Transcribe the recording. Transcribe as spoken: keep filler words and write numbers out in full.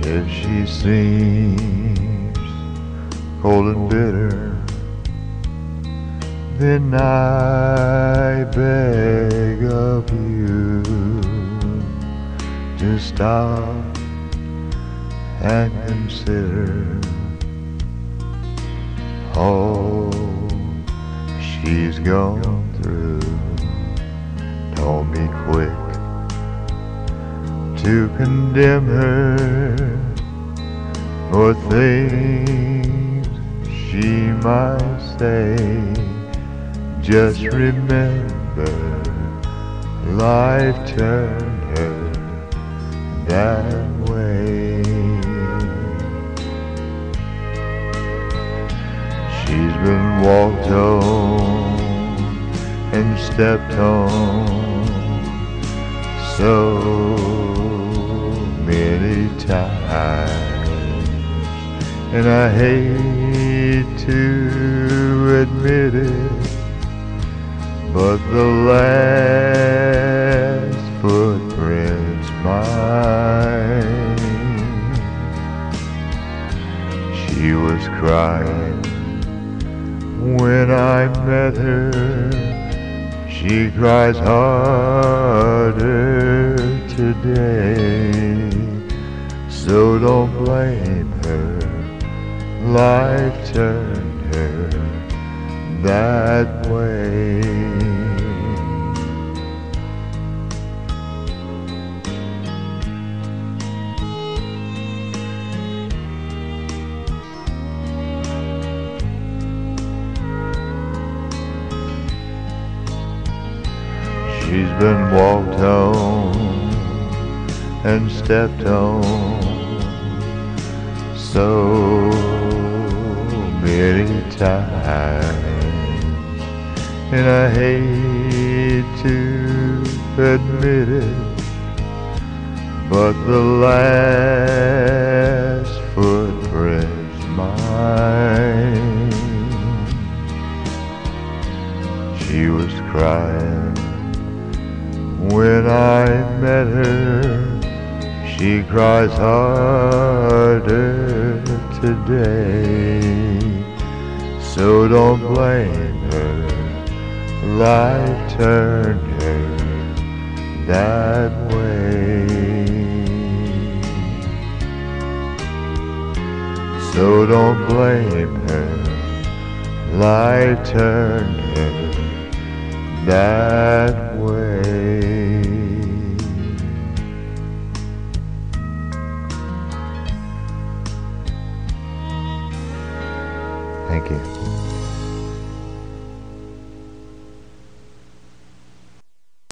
If she seems cold and bitter, then I beg of you to stop and consider all she's gone through. Don't be quick to condemn her for things she might say. Just remember, life turned her that way. She's been walked on and stepped on so many times, and I hate to admit it, but the last footprint's mine. She was crying when I met her. She cries harder today, so don't blame her. Life turned her that way. She's been walked on and stepped on so many times, and I hate to admit it, but the last footprint's mine. She was crying when I met her. She cries harder today, so don't blame her. Life turned her that way. So don't blame her. Life turned her that way. Thank you.